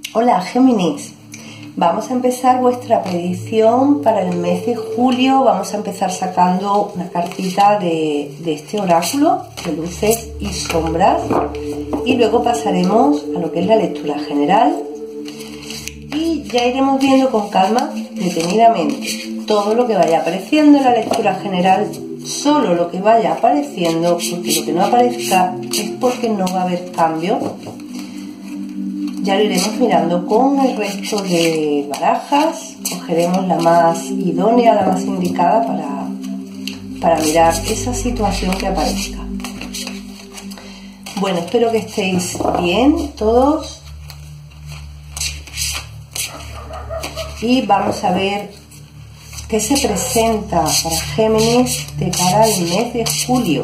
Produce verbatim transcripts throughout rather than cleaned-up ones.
Hola Géminis, vamos a empezar vuestra predicción para el mes de julio. Vamos a empezar sacando una cartita de, de este oráculo de luces y sombras y luego pasaremos a lo que es la lectura general y ya iremos viendo con calma, detenidamente, todo lo que vaya apareciendo en la lectura general. Solo lo que vaya apareciendo, porque lo que no aparezca es porque no va a haber cambio. Ya lo iremos mirando con el resto de barajas. Cogeremos la más idónea, la más indicada para, para mirar esa situación que aparezca. Bueno, espero que estéis bien todos. Y vamos a ver qué se presenta para Géminis de cara al mes de julio.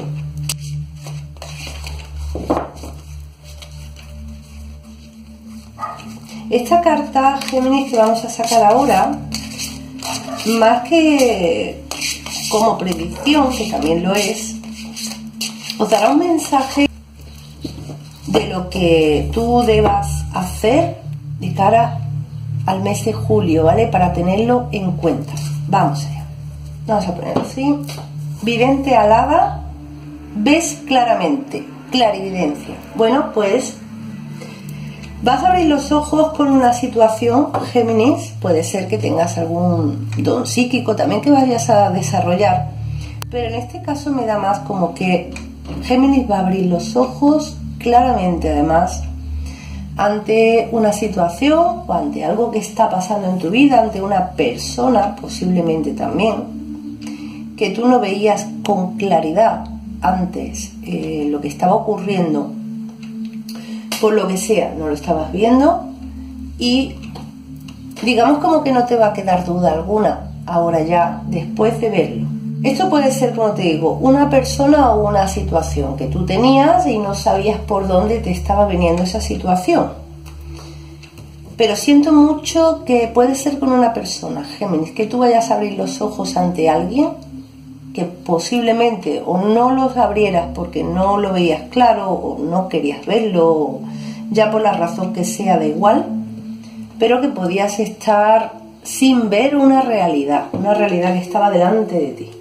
Esta carta, Géminis, que vamos a sacar ahora, más que como predicción, que también lo es, os dará un mensaje de lo que tú debas hacer de cara al mes de julio, ¿vale? Para tenerlo en cuenta. Vamos allá. Vamos a ponerlo así. Vidente alada, ves claramente, clarividencia. Bueno, pues vas a abrir los ojos con una situación, Géminis. Puede ser que tengas algún don psíquico también que vayas a desarrollar, pero en este caso me da más como que Géminis va a abrir los ojos claramente, además, ante una situación o ante algo que está pasando en tu vida, ante una persona posiblemente también, que tú no veías con claridad antes eh, lo que estaba ocurriendo. Por lo que sea, no lo estabas viendo y digamos como que no te va a quedar duda alguna ahora ya después de verlo. Esto puede ser, como te digo, una persona o una situación que tú tenías y no sabías por dónde te estaba viniendo esa situación. Pero siento mucho que puede ser con una persona, Géminis, que tú vayas a abrir los ojos ante alguien que posiblemente o no los abrieras porque no lo veías claro o no querías verlo, ya por la razón que sea, da igual, pero que podías estar sin ver una realidad, una realidad que estaba delante de ti.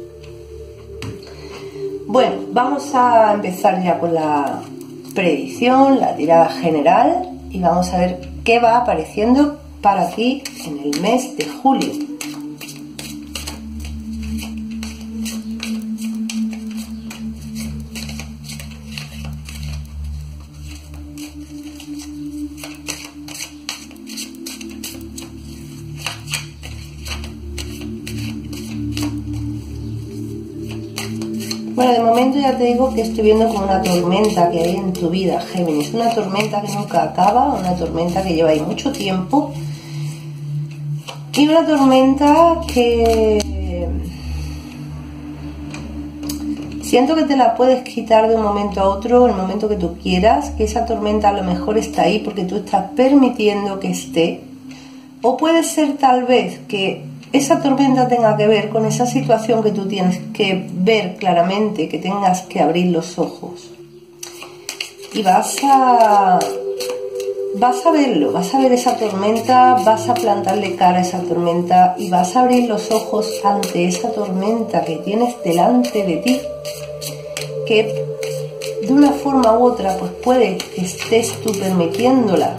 Bueno, vamos a empezar ya con la predicción, la tirada general, y vamos a ver qué va apareciendo para ti en el mes de julio. Bueno, de momento ya te digo que estoy viendo como una tormenta que hay en tu vida, Géminis. Una tormenta que nunca acaba, una tormenta que lleva ahí mucho tiempo. Y una tormenta que siento que te la puedes quitar de un momento a otro, en el momento que tú quieras, que esa tormenta a lo mejor está ahí porque tú estás permitiendo que esté. O puede ser tal vez que esa tormenta tenga que ver con esa situación que tú tienes que ver claramente, que tengas que abrir los ojos. Y vas a, vas a verlo, vas a ver esa tormenta, vas a plantarle cara a esa tormenta y vas a abrir los ojos ante esa tormenta que tienes delante de ti, que de una forma u otra pues puede que estés tú permitiéndola.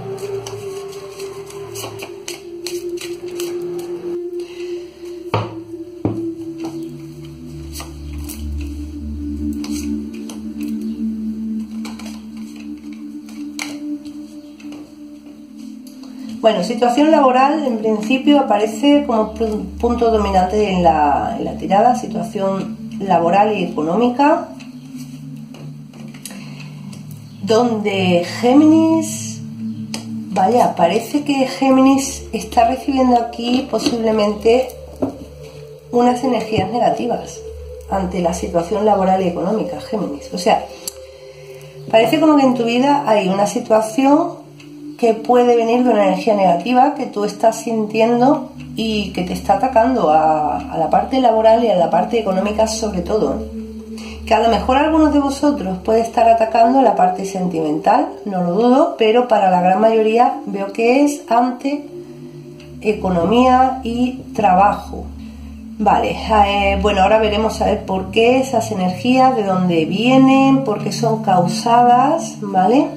Bueno, situación laboral en principio aparece como punto dominante en la, en la tirada, situación laboral y económica, donde Géminis, vaya, parece que Géminis está recibiendo aquí posiblemente unas energías negativas ante la situación laboral y económica, Géminis. O sea, parece como que en tu vida hay una situación que puede venir de una energía negativa que tú estás sintiendo y que te está atacando a, a la parte laboral y a la parte económica sobre todo. que a lo mejor algunos de vosotros puede estar atacando la parte sentimental, no lo dudo, pero para la gran mayoría veo que es ante economía y trabajo. Vale, eh, bueno, ahora veremos a ver por qué esas energías, de dónde vienen, por qué son causadas, ¿vale?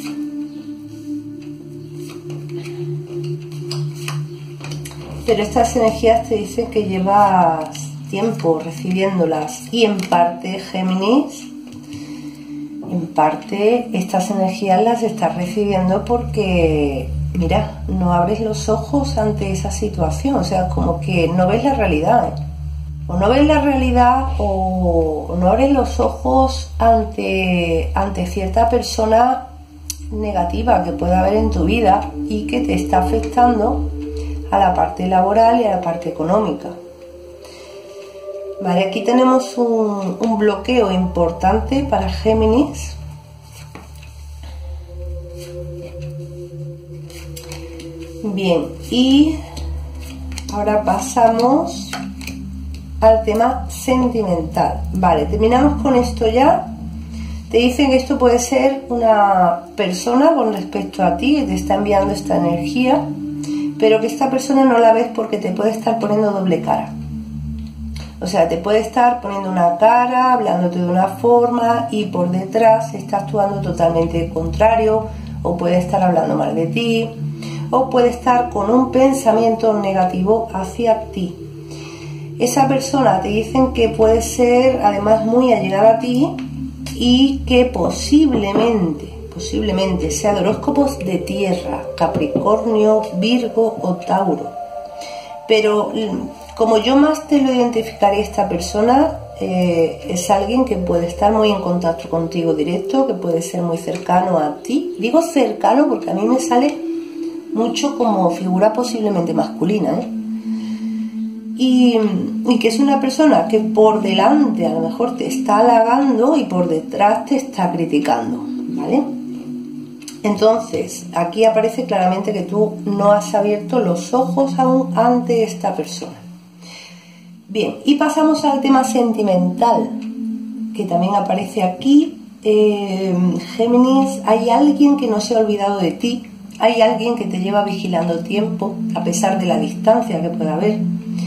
Pero estas energías te dicen que llevas tiempo recibiéndolas y en parte, Géminis, en parte estas energías las estás recibiendo porque, mira, no abres los ojos ante esa situación, o sea, como que no ves la realidad, ¿eh? O no ves la realidad o, o no abres los ojos ante, ante cierta persona negativa que pueda haber en tu vida y que te está afectando a la parte laboral y a la parte económica. Vale, aquí tenemos un, un bloqueo importante para Géminis. Bien, y ahora pasamos al tema sentimental. Vale, terminamos con esto ya. Te dicen que esto puede ser una persona con respecto a ti que te está enviando esta energía, pero que esta persona no la ves porque te puede estar poniendo doble cara. O sea, te puede estar poniendo una cara, hablándote de una forma y por detrás está actuando totalmente contrario, o puede estar hablando mal de ti, o puede estar con un pensamiento negativo hacia ti. Esa persona te dicen que puede ser además muy allegada a ti y que posiblemente, posiblemente sea de horóscopos de tierra, Capricornio, Virgo o Tauro. Pero como yo más te lo identificaría, esta persona eh, es alguien que puede estar muy en contacto contigo directo, que puede ser muy cercano a ti. Digo cercano porque a mí me sale mucho como figura posiblemente masculina, ¿eh? Y, y que es una persona que por delante a lo mejor te está halagando y por detrás te está criticando, ¿vale? Entonces, aquí aparece claramente que tú no has abierto los ojos aún ante esta persona. Bien, y pasamos al tema sentimental, que también aparece aquí. Eh, Géminis, hay alguien que no se ha olvidado de ti, hay alguien que te lleva vigilando tiempo, a pesar de la distancia que pueda haber.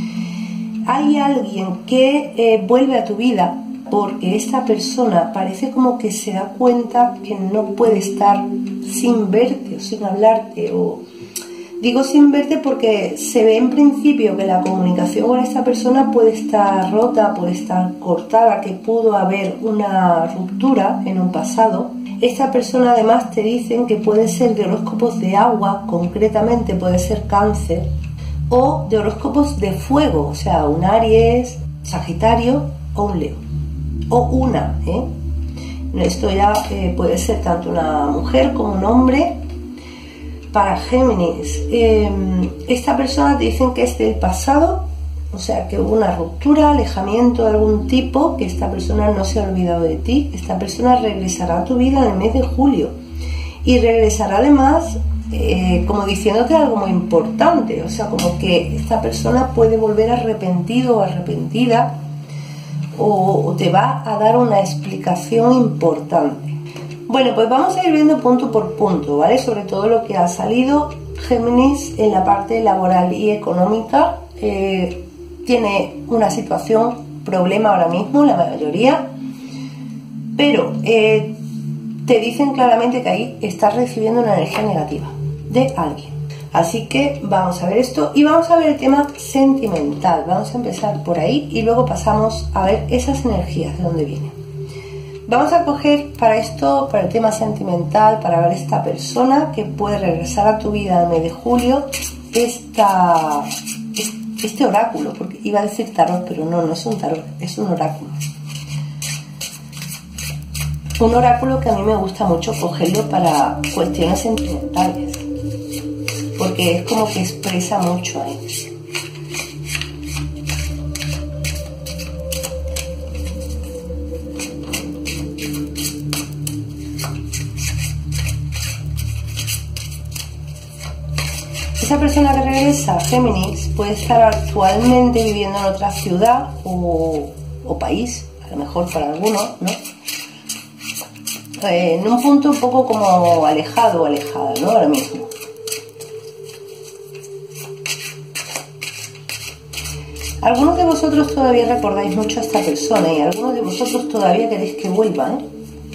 Hay alguien que eh, vuelve a tu vida porque esta persona parece como que se da cuenta que no puede estar sin verte o sin hablarte, o digo sin verte porque se ve en principio que la comunicación con esta persona puede estar rota, puede estar cortada, que pudo haber una ruptura en un pasado. Esta persona además te dicen que puede ser de horóscopos de agua, concretamente puede ser Cáncer, o de horóscopos de fuego, o sea, un Aries, Sagitario o un Leo, o una, ¿eh? Esto ya eh, puede ser tanto una mujer como un hombre. Para Géminis, eh, esta persona te dicen que es del pasado, o sea, que hubo una ruptura, alejamiento de algún tipo, que esta persona no se ha olvidado de ti. Esta persona regresará a tu vida en el mes de julio y regresará además Eh, como diciéndote algo muy importante, o sea, como que esta persona puede volver arrepentido o arrepentida, o, o te va a dar una explicación importante. Bueno, pues vamos a ir viendo punto por punto, ¿vale? Sobre todo lo que ha salido. Géminis en la parte laboral y económica eh, tiene una situación, problema ahora mismo, la mayoría, pero eh, te dicen claramente que ahí estás recibiendo una energía negativa de alguien. Así que vamos a ver esto y vamos a ver el tema sentimental. Vamos a empezar por ahí y luego pasamos a ver esas energías de dónde vienen. Vamos a coger para esto, para el tema sentimental, para ver esta persona que puede regresar a tu vida en el mes de julio, esta, este oráculo, porque iba a decir tarot, pero no, no es un tarot, es un oráculo. Un oráculo que a mí me gusta mucho cogerlo para cuestiones sentimentales, porque es como que expresa mucho ahí. Esa persona que regresa, Géminis, puede estar actualmente viviendo en otra ciudad o, o país, a lo mejor para algunos, ¿no? Eh, en un punto un poco como alejado o alejada, ¿no? Ahora mismo. Algunos de vosotros todavía recordáis mucho a esta persona y algunos de vosotros todavía queréis que vuelva, ¿eh?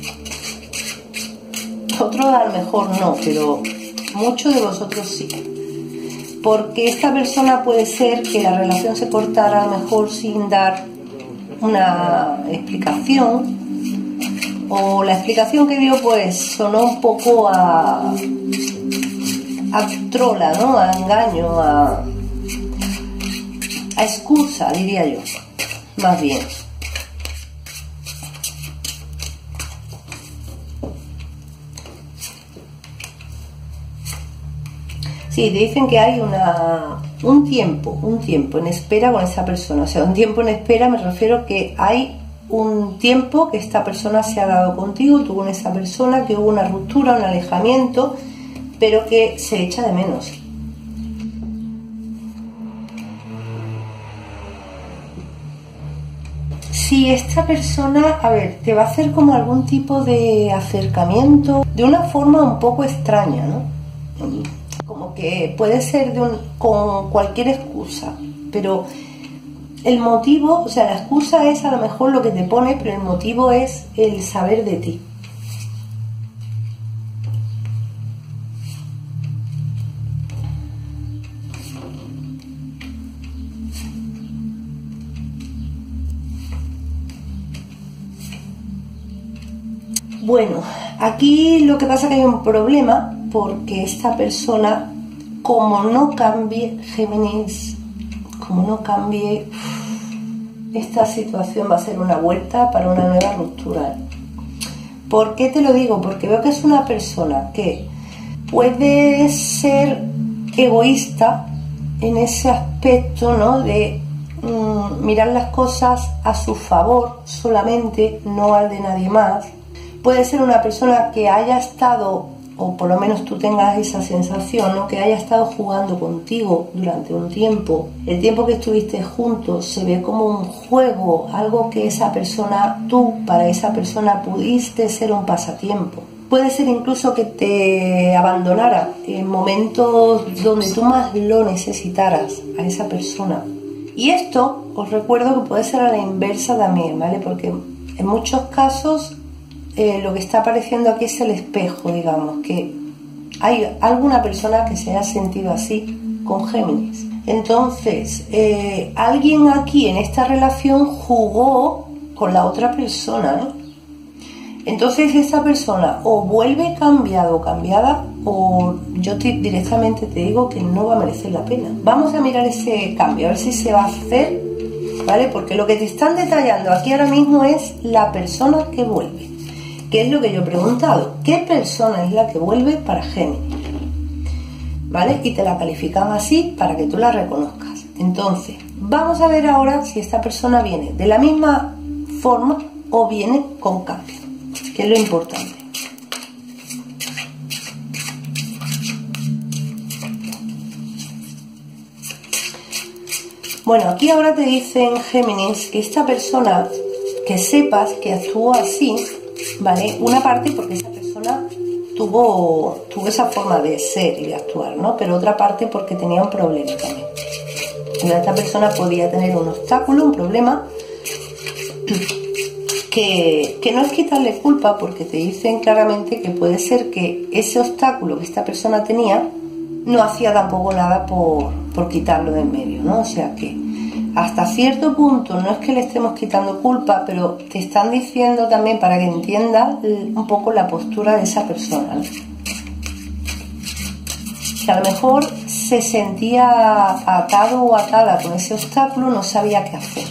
Otros a lo mejor no, pero muchos de vosotros sí. Porque esta persona puede ser que la relación se cortara a lo mejor sin dar una explicación, o la explicación que dio pues sonó un poco a, a trola, ¿no? A engaño, a, a excusa, diría yo, más bien. Sí, te dicen que hay una, un tiempo, un tiempo en espera con esa persona. O sea, un tiempo en espera me refiero que hay un tiempo que esta persona se ha dado contigo, tú con esa persona, que hubo una ruptura, un alejamiento, pero que se echa de menos. Si esta persona, a ver, te va a hacer como algún tipo de acercamiento de una forma un poco extraña, ¿no? Como que puede ser de un, con cualquier excusa, pero el motivo, o sea, la excusa es a lo mejor lo que te pone, pero el motivo es el saber de ti. Bueno, aquí lo que pasa es que hay un problema, porque esta persona, como no cambie, Géminis, como no cambie, esta situación va a ser una vuelta para una nueva ruptura. ¿Por qué te lo digo? Porque veo que es una persona que puede ser egoísta en ese aspecto, ¿no? De mm, mirar las cosas a su favor solamente, no al de nadie más. Puede ser una persona que haya estado, o por lo menos tú tengas esa sensación, ¿no? Que haya estado jugando contigo durante un tiempo. El tiempo que estuviste juntos se ve como un juego, algo que esa persona, tú, para esa persona pudiste ser un pasatiempo. Puede ser incluso que te abandonara en momentos donde tú más lo necesitaras a esa persona. Y esto, os recuerdo que puede ser a la inversa también, ¿vale? Porque en muchos casos Eh, lo que está apareciendo aquí es el espejo, digamos, que hay alguna persona que se haya sentido así con Géminis. Entonces, eh, alguien aquí en esta relación jugó con la otra persona, ¿no? Entonces esta persona o vuelve cambiado o cambiada, o yo te, directamente te digo que no va a merecer la pena. Vamos a mirar ese cambio, a ver si se va a hacer, ¿vale? Porque lo que te están detallando aquí ahora mismo es la persona que vuelve. ¿Qué es lo que yo he preguntado? ¿Qué persona es la que vuelve para Géminis? ¿Vale? Y te la califican así para que tú la reconozcas. Entonces, vamos a ver ahora si esta persona viene de la misma forma o viene con cambio, que es lo importante. Bueno, aquí ahora te dicen, Géminis, que esta persona, que sepas que actuó así, ¿vale? Una parte porque esa persona tuvo, tuvo esa forma de ser y de actuar, ¿no? Pero otra parte porque tenía un problema también. Esta persona podía tener un obstáculo, un problema, que, que no es quitarle culpa, porque te dicen claramente que puede ser que ese obstáculo que esta persona tenía no hacía tampoco nada por, por quitarlo de en medio, ¿no? O sea que hasta cierto punto no es que le estemos quitando culpa, pero te están diciendo también para que entiendas un poco la postura de esa persona, ¿no? Que a lo mejor se sentía atado o atada con ese obstáculo, no sabía qué hacer.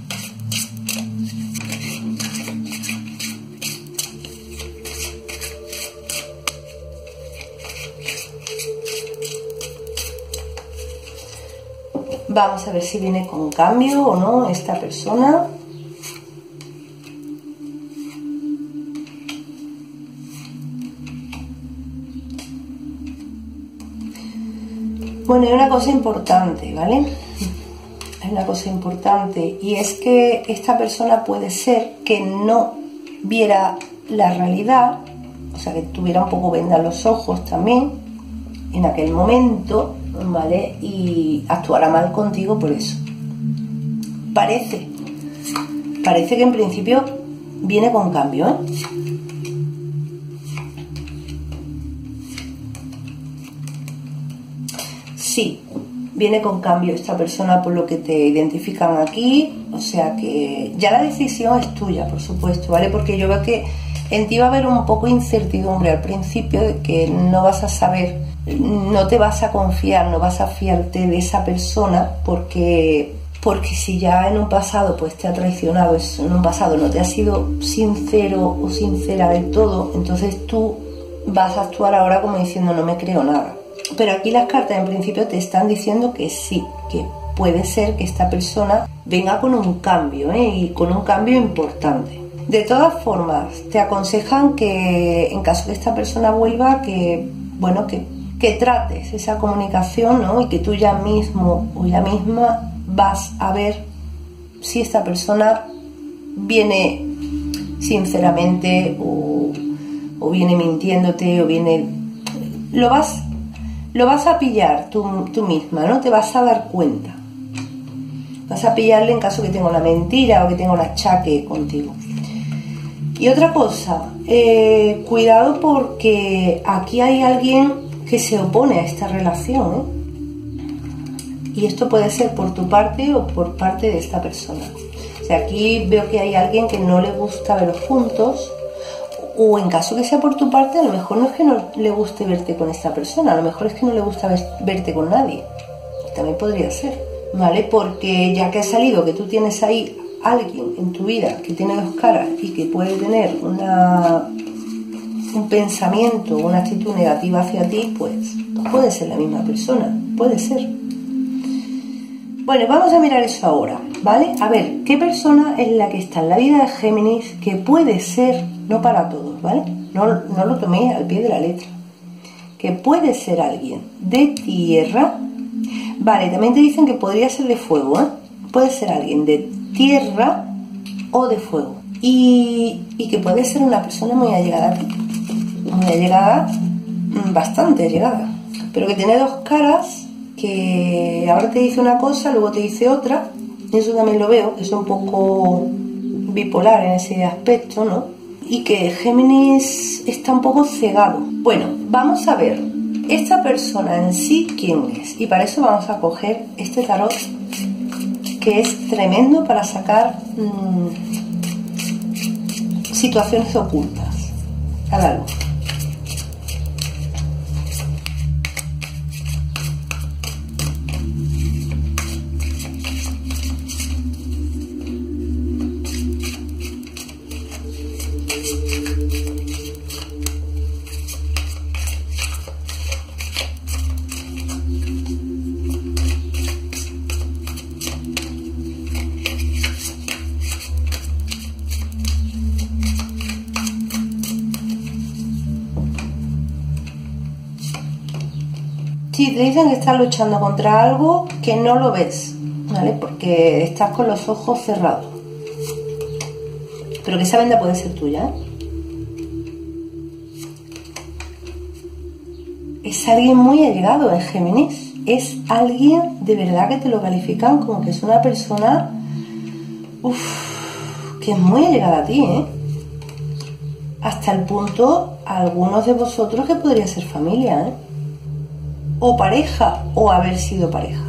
Vamos a ver si viene con cambio o no esta persona. Bueno, hay una cosa importante, ¿vale? hay una cosa importante, y es que esta persona puede ser que no viera la realidad, o sea, que tuviera un poco venda en los ojos también en aquel momento, ¿vale? Y actuara mal contigo por eso. Parece, parece que en principio viene con cambio, ¿eh? Sí, viene con cambio esta persona por lo que te identifican aquí, o sea que ya la decisión es tuya, por supuesto, ¿vale? Porque yo veo que en ti va a haber un poco de incertidumbre al principio, de que no vas a saber, no te vas a confiar, no vas a fiarte de esa persona, porque, porque si ya en un pasado pues te ha traicionado, en un pasado no te ha sido sincero o sincera del todo, entonces tú vas a actuar ahora como diciendo no me creo nada. Pero aquí las cartas en principio te están diciendo que sí, que puede ser que esta persona venga con un cambio, ¿eh? Y con un cambio importante. De todas formas, te aconsejan que en caso de que esta persona vuelva, que bueno, que, que trates esa comunicación, ¿no? Y que tú ya mismo o ya misma vas a ver si esta persona viene sinceramente o, o viene mintiéndote o viene... Lo vas... Lo vas a pillar tú, tú misma, ¿no? Te vas a dar cuenta. Vas a pillarle en caso que tenga una mentira o que tenga un achaque contigo. Y otra cosa, eh, cuidado porque aquí hay alguien que se opone a esta relación, ¿eh? Y esto puede ser por tu parte o por parte de esta persona. O sea, aquí veo que hay alguien que no le gusta verlos juntos. O en caso que sea por tu parte, a lo mejor no es que no le guste verte con esta persona, a lo mejor es que no le gusta ver, verte con nadie. También podría ser, ¿vale? Porque ya que ha salido que tú tienes ahí alguien en tu vida que tiene dos caras y que puede tener una, un pensamiento, una actitud negativa hacia ti, pues puede ser la misma persona, puede ser. Bueno, vamos a mirar eso ahora, ¿vale? A ver, ¿qué persona es la que está en la vida de Géminis que puede ser, no para todos, ¿vale? No, no lo toméis al pie de la letra. Que puede ser alguien de tierra, vale, también te dicen que podría ser de fuego, ¿eh? Puede ser alguien de tierra o de fuego. Y, y que puede ser una persona muy allegada a ti. Muy allegada, bastante allegada. Pero que tiene dos caras, que ahora te dice una cosa, luego te dice otra. Y eso también lo veo, que es un poco bipolar en ese aspecto, ¿no? Y que Géminis está un poco cegado. Bueno, vamos a ver esta persona en sí quién es. Y para eso vamos a coger este tarot, que es tremendo para sacar mmm, situaciones ocultas a la luz. Sí, te dicen que estás luchando contra algo que no lo ves, ¿vale? Porque estás con los ojos cerrados. Pero que esa venda puede ser tuya, ¿eh? Es alguien muy allegado, ¿eh, Géminis? Es alguien de verdad que te lo califican como que es una persona uf, que es muy allegada a ti, ¿eh? Hasta el punto, algunos de vosotros que podría ser familia, ¿eh? O pareja, o haber sido pareja.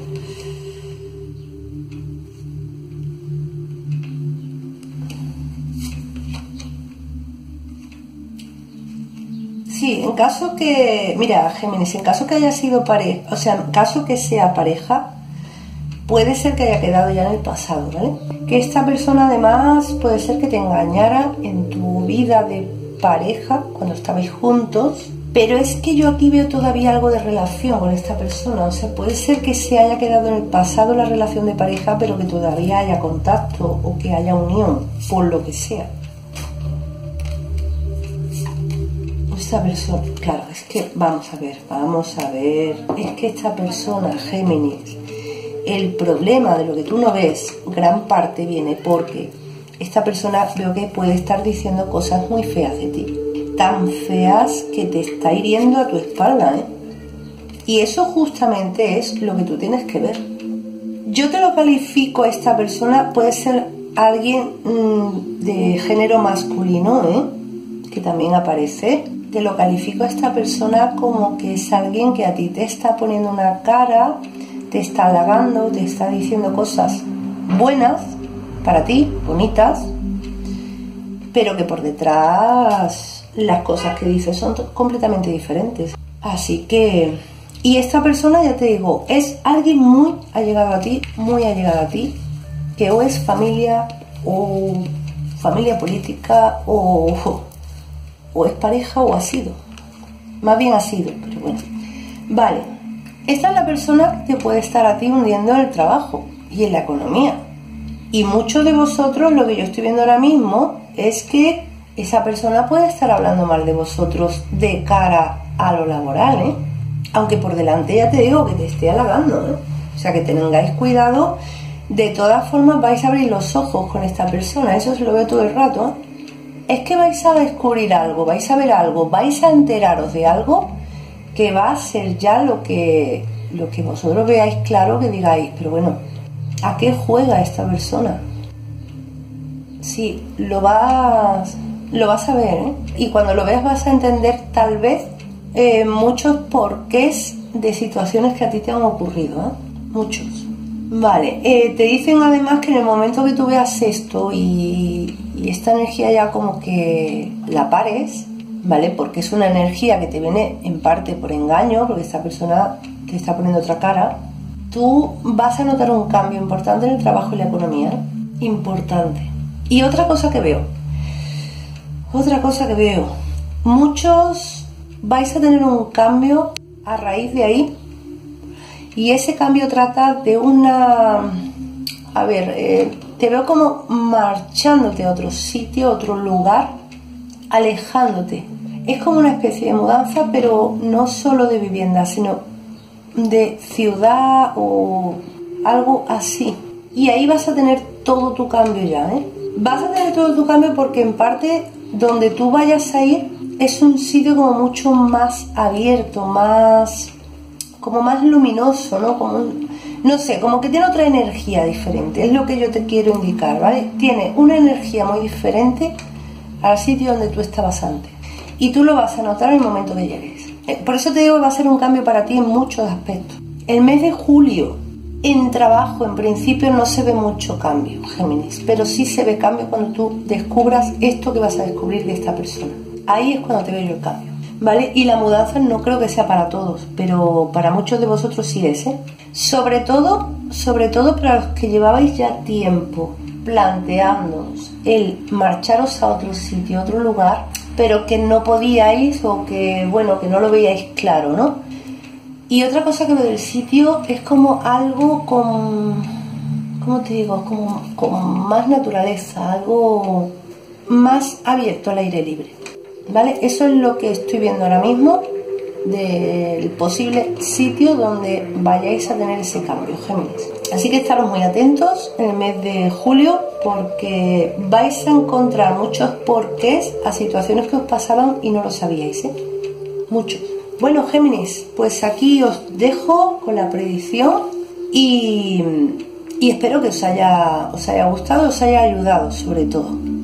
Sí, en caso que, mira, Géminis, en caso que haya sido pareja, o sea, en caso que sea pareja, puede ser que haya quedado ya en el pasado, ¿vale? Que esta persona además puede ser que te engañara en tu vida de pareja cuando estabais juntos. Pero es que yo aquí veo todavía algo de relación con esta persona. O sea, puede ser que se haya quedado en el pasado la relación de pareja, pero que todavía haya contacto o que haya unión, por lo que sea. Esta persona, claro, es que vamos a ver, vamos a ver. Es que esta persona, Géminis, el problema de lo que tú no ves, gran parte viene porque esta persona veo que puede estar diciendo cosas muy feas de ti, tan feas que te está hiriendo a tu espalda, ¿eh? Y eso justamente es lo que tú tienes que ver. Yo te lo califico a esta persona, puede ser alguien mmm, de género masculino, ¿eh? Que también aparece. Te lo califico a esta persona como que es alguien que a ti te está poniendo una cara, te está halagando, te está diciendo cosas buenas para ti, bonitas, pero que por detrás las cosas que dices son completamente diferentes. Así que, y esta persona, ya te digo, es alguien muy allegado a ti, muy allegado a ti, que o es familia o familia política o, o es pareja o ha sido. Más bien ha sido, pero bueno. Vale, esta es la persona que puede estar a ti hundiendo en el trabajo y en la economía. Y muchos de vosotros, lo que yo estoy viendo ahora mismo, es que esa persona puede estar hablando mal de vosotros de cara a lo laboral, ¿eh? Aunque por delante ya te digo que te esté halagando, ¿eh? O sea, que tengáis cuidado. De todas formas vais a abrir los ojos con esta persona, eso se lo veo todo el rato, ¿eh? Es que vais a descubrir algo, vais a ver algo, vais a enteraros de algo que va a ser ya lo que, lo que vosotros veáis claro, que digáis, pero bueno, ¿a qué juega esta persona? Sí, lo vas, lo vas a ver, ¿eh? Y cuando lo veas vas a entender tal vez eh, muchos porqués de situaciones que a ti te han ocurrido, ¿eh? Muchos. Vale, eh, te dicen además que en el momento que tú veas esto y, y esta energía ya como que la pares, ¿vale? Porque es una energía que te viene en parte por engaño, porque esta persona te está poniendo otra cara, tú vas a notar un cambio importante en el trabajo y la economía, ¿eh? Importante. Y otra cosa que veo, otra cosa que veo, muchos vais a tener un cambio a raíz de ahí. Y ese cambio trata de una... A ver, eh, te veo como marchándote a otro sitio, a otro lugar, alejándote. Es como una especie de mudanza, pero no solo de vivienda, sino de ciudad o algo así. Y ahí vas a tener todo tu cambio ya, ¿eh? Vas a tener todo tu cambio porque en parte donde tú vayas a ir es un sitio como mucho más abierto, más... como más luminoso, ¿no? Como un, no sé, como que tiene otra energía diferente, es lo que yo te quiero indicar, ¿vale? Tiene una energía muy diferente al sitio donde tú estabas antes y tú lo vas a notar en el momento que llegues. Por eso te digo que va a ser un cambio para ti en muchos aspectos. El mes de julio, en trabajo, en principio no se ve mucho cambio, Géminis, pero sí se ve cambio cuando tú descubras esto que vas a descubrir de esta persona. Ahí es cuando te veo yo el cambio. ¿Vale? Y la mudanza no creo que sea para todos, pero para muchos de vosotros sí es, ¿eh? Sobre todo, sobre todo para los que llevabais ya tiempo planteándoos el marcharos a otro sitio, a otro lugar, pero que no podíais o que, bueno, que no lo veíais claro, ¿no? Y otra cosa que veo del sitio es como algo con, ¿cómo te digo? Como, con más naturaleza, algo más abierto al aire libre. ¿Vale? Eso es lo que estoy viendo ahora mismo del posible sitio donde vayáis a tener ese cambio, Géminis. Así que estaros muy atentos en el mes de julio porque vais a encontrar muchos porqués a situaciones que os pasaban y no lo sabíais, ¿eh? Muchos. Bueno, Géminis, pues aquí os dejo con la predicción y, y espero que os haya, os haya gustado, os haya ayudado sobre todo.